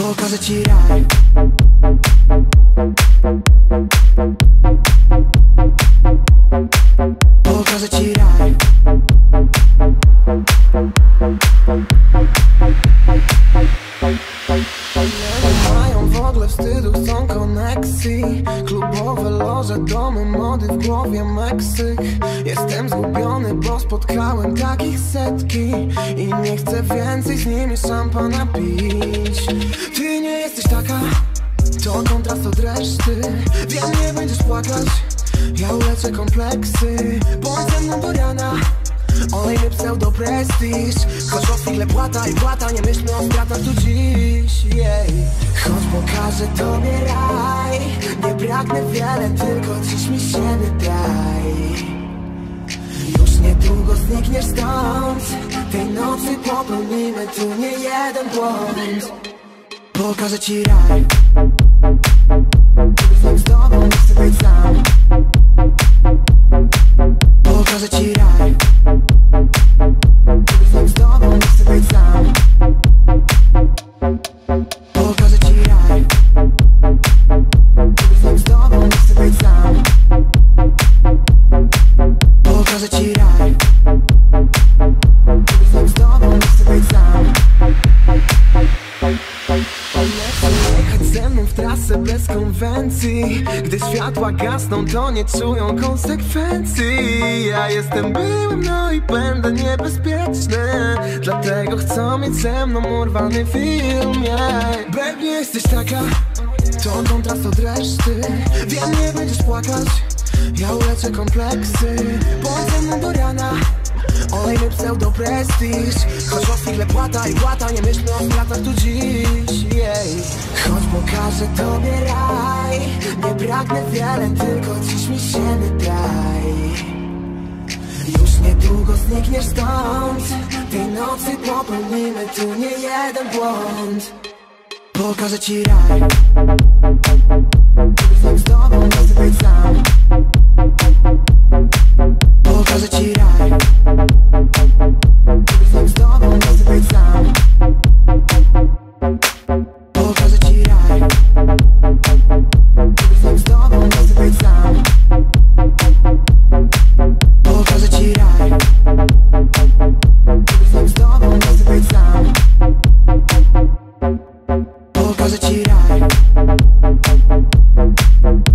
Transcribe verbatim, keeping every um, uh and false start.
Pokażę ci raj. Pokażę ci raj. Mają w ogóle wstydu, chcą koneksji. Klubowe loże, domy, mody, w głowie Meksyk. Jestem zgubiony, bo spotkałem takich setki i nie chcę więcej z nimi szampana pić. Ty nie jesteś taka, to kontrast od reszty. Wiem, nie będziesz płakać, ja uleczę kompleksy. Bądź ze mną do rana, olejny pseudo-prestiż. Choć o chwilę płata i płata, nie myślmy o stratach tu dziś, yeah. Choć pokażę tobie raj, nie pragnę wiele, tylko dziś mi siebie daj. Już niedługo znikniesz stąd, tej nocy popełnimy tu nie jeden błąd. Pokażę ci raj. Jestem z tobą, nie chcę być sam. Pokażę ci raj. Jestem z tobą, nie chcę być sam. Pokażę ci raj. Jestem z tobą, nie chcę być sam. Pokażę ci raj. Jestem z tobą, nie chcę być sam. Jechać ze mną w trasę bez konwencji. Gdy światła gasną, to nie czują konsekwencji. Ja jestem byłym, no i będę niebezpieczny. Dlatego chcą mieć ze mną urwany film, yeah. Baby, nie jesteś taka, to kontrast od reszty. Wiem, nie będziesz płakać, ja uleczę kompleksy. Bądź ze mną do rana, olejny pseudo-prestiż. Choć o chwilę płata i płata, nie myślmy o stratach tu dziś, yeah. Choć pokażę tobie raj, nie pragnę wiele, tylko dziś mi siebie daj. Już niedługo znikniesz stąd, tej nocy popełnimy tu nie jeden błąd. Pokażę ci raj. Jestem z tobą, nie chcę być sam. Pokażę ci raj. Jestem z tobą, nie chcę być sam. Pokażę ci raj. Jestem z tobą, nie chcę być sam. Pokażę ci raj. Jestem z tobą, nie chcę być sam. Pokażę ci raj.